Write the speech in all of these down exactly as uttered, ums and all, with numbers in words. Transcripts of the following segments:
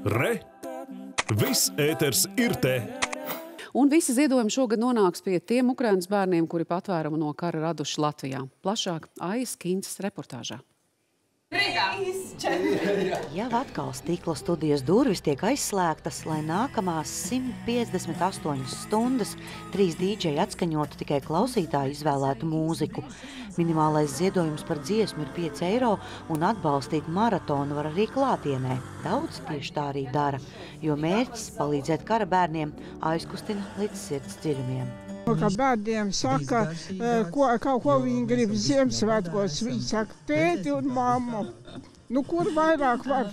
Re! Viss ēters ir te! Un visi ziedojumi šogad nonāks pie tiem Ukrainas bērniem, kuri patvērumu no kara raduši Latvijā. Plašāk Aijas Kinces reportāžā. Jau atkal stikla studijas durvis tiek aizslēgtas, lai nākamās simt piecdesmit astoņas stundas trīs dīdžeji atskaņotu tikai klausītāju izvēlētu mūziku. Minimālais ziedojums par dziesmu ir pieci eiro un atbalstīt maratonu var arī klātienē. Daudz tieši tā arī dara, jo mērķis palīdzēt kara bērniem aizkustina līdz sirds dziļumiem. Kā bērniem saka, ko, kaut ko viņi grib Ziemassvētkos, viņi saka tēti un mammu. Nu, kur vairāk var?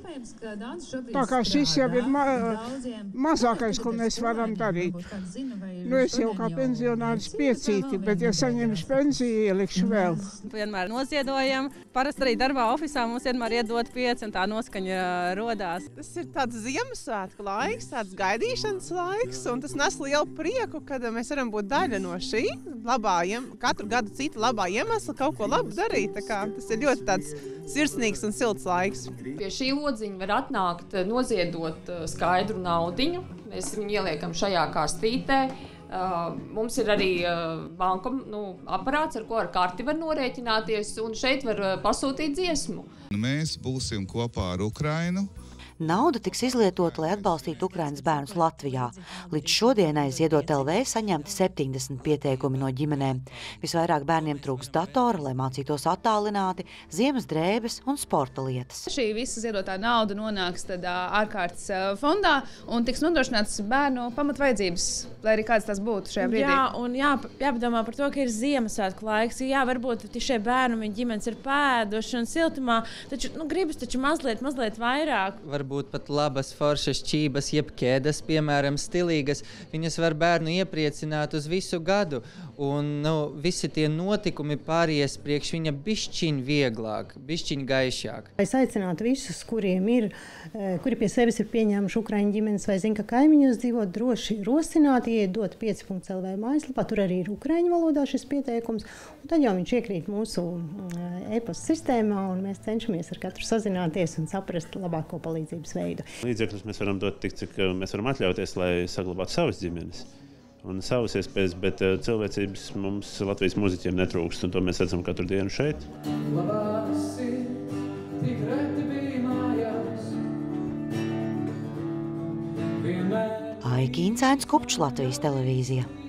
Tā kā šis jau ir ma mazākais, ko mēs varam darīt. Nu, es jau kā pensionāris piecīti, bet ja saņemšu pensiju, ielikšu vēl. Vienmēr noziedojam. Parasti arī darbā ofisā mums vienmēr iedod pieci un tā noskaņa rodās. Tas ir tāds Ziemassvētku laiks, tāds gaidīšanas laiks, un tas nes lielu prieku, kad mēs varam būt daļa no šī labā, katru gadu cita labā iemesla kaut ko labu darīt. Tā kā tas ir ļoti tāds sirsnīgs un silts laiks. Pie šī lodziņa var atnākt, noziedot skaidru naudiņu. Mēs viņu ieliekam šajā kastītē. Mums ir arī banka nu, aparāts, ar ko ar karti var norēķināties, un šeit var pasūtīt dziesmu. Mēs būsim kopā ar Ukrainu. Nauda tiks izlietota, lai atbalstītu Ukrainas bērnus Latvijā. Līdz šodienai Ziedot L V saņemti septiņdesmit pieteikumi no ģimenēm. Visvairāk bērniem trūks datora, lai mācītos attālināti, ziemas drēbes un sporta lietas. Šī visa ziedotā nauda nonāks tad ārkārtas fondā un tiks nodrošināts bērnu pamatvajadzības, lai arī kāds tas būtu šajā brīdī. Jā, un jā, jāpadomā par to, ka ir Ziemassvētku laiks. Jā, varbūt šie bērni un viņa ģimenes ir pēduši un siltumā, taču nu, gribas taču mazliet, mazliet vairāk. Varbūt pat labas, foršas čības, jeb ķēdes, piemēram, stilīgas. Viņas var bērnu iepriecināt uz visu gadu. Un nu, visi tie notikumi pāries priekš viņa bišķiņ vieglāk, bišķiņ gaišāk. Es aicinātu visus, kuriem ir, kuri pie sevis ir pieņēmuši ukraiņu ģimenes vai zina, ka kaimiņos dzīvo, droši rosināt, iedot pieci punkti L V mājaslapā. Tur arī ir ukraiņu valodā šis pieteikums. Un tad jau viņš iekrīt mūsu e-pasta sistēmā, un mēs cenšamies ar katru sazināties un saprast labāko palīdzības veidu. Līdzekļus mēs varam dot tik, cik mēs varam atļauties, lai saglabātu savas ģimenes un savas iespējas, bet cilvēcības mums Latvijas mūziķiem netrūkst, un to mēs redzam katru dienu šeit. Aija Kincēns, Kupčs, Latvijas televīzija.